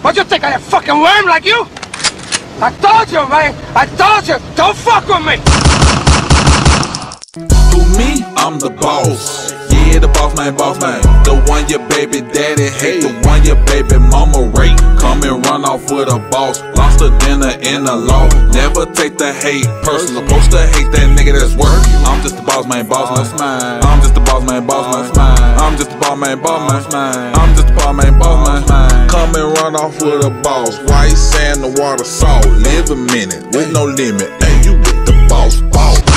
What you think, I a fucking worm like you? I told you, man. I told you. Don't fuck with me. Who me? I'm the boss. Yeah, the boss man, boss man. The one your baby daddy hate, the one your baby mama rape. Come and run off with a boss. Lost a dinner in the law. Never take the hate personal. Supposed to hate that nigga that's work. I'm just the boss man, boss man. I'm just the boss man, boss man. I'm just the boss man, boss man. I'm just the boss man, boss man. Come and run off with a boss. White sand, the water salt. Live a minute with no limit. Hey, you with the boss, boss.